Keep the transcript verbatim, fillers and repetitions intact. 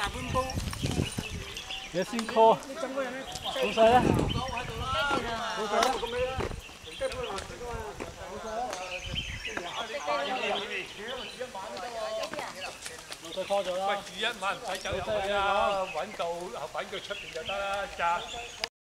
大半煲。 你先 call， 老細咧？老細咧？老細 call 咗啦。 喂，住一晚唔使走入去啊，揾到揾佢出邊就得啦，咋？